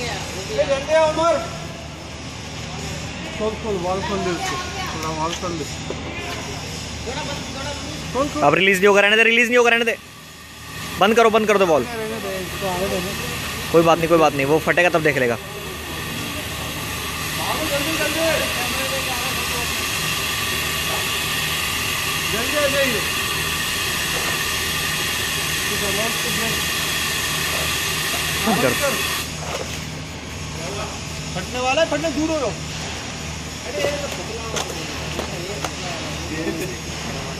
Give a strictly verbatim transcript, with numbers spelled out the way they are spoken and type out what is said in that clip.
खोल खोल वॉल खोल दे उसको, थोड़ा वॉल खोल दे। अब रिलीज नहीं होगा, रहने दे, रिलीज नहीं होगा, रहने दे, बंद करो, बंद कर दो बॉल। कोई बात नहीं, कोई बात नहीं, वो फटेगा तब देख लेगा। फटने वाला है, फटने दूर हो।